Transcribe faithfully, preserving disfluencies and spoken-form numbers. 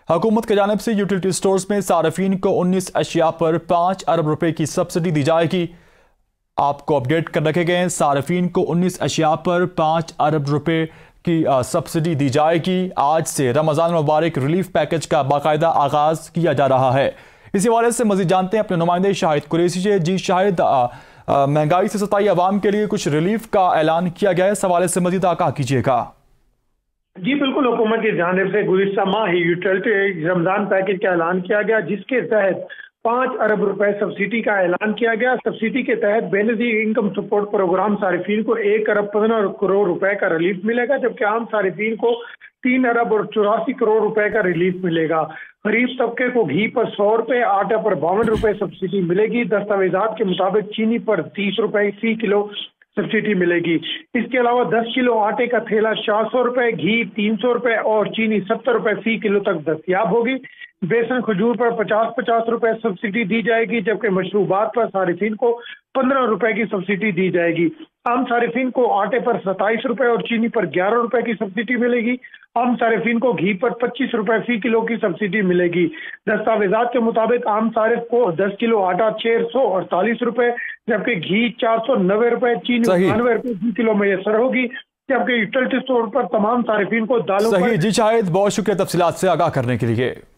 हुकूमत की जानिब से यूटिलिटी स्टोर्स में सार्फिन को उन्नीस अशिया पर पाँच अरब रुपए की सब्सिडी दी जाएगी। आपको अपडेट कर रखे गए हैं, सार्फिन को उन्नीस अशिया पर पाँच अरब रुपए की सब्सिडी दी जाएगी। आज से रमज़ान मुबारक रिलीफ पैकेज का बाकायदा आगाज किया जा रहा है। इसी हवाले से मजीद जानते हैं अपने नुमाइंदे शाहिद कुरैशी से। जी शाहिद, महंगाई से सताई आवाम के लिए कुछ रिलीफ का ऐलान किया गया है, इस हवाले से मजीद आगाह कीजिएगा। जी बिल्कुल, हुकूमत की जानिब से गुज़िश्ता माह ही यूटिलिटी रमजान पैकेज का ऐलान किया गया, जिसके तहत पाँच अरब रुपए सब्सिडी का ऐलान किया गया। सब्सिडी के तहत बेनज़ीर इनकम सपोर्ट प्रोग्राम सारिफीन को एक अरब पंद्रह करोड़ रुपए का रिलीफ मिलेगा, जबकि आम सारिफीन को तीन अरब और चौरासी करोड़ रुपए का रिलीफ मिलेगा। गरीब तबके को घी पर सौ रुपए, आटा पर बावन रुपए सब्सिडी मिलेगी। दस्तावेजात के मुताबिक चीनी पर तीस रुपए फी किलो सब्सिडी मिलेगी। इसके अलावा दस किलो आटे का थैला चार सौ रुपए, घी तीन सौ रुपए और चीनी सत्तर रुपए फी किलो तक दस्तियाब होगी। बेसन खजूर पर पचास पचास रुपए सब्सिडी दी जाएगी, जबकि मशरूबात पर सारिफीन को पंद्रह रुपए की सब्सिडी दी जाएगी। आम सारिफीन को आटे पर सत्ताईस रुपए और चीनी पर ग्यारह रुपए की सब्सिडी मिलेगी। आम सारिफीन को घी पर पच्चीस रुपए फी किलो की सब्सिडी मिलेगी। दस्तावेजात के मुताबिक आम सारिफ को दस किलो आटा छह सौ अड़तालीस रुपए, जबकि घी चार सौ नब्बे रुपए, चीनी बानवे रुपए फी किलो मैसर होगी, जबकि यूटिलिटी स्टोर पर तमाम सारिफीन को दालों सही। जी शाहिद, बहुत शुक्रिया तफसीलात से आगाह करने के लिए।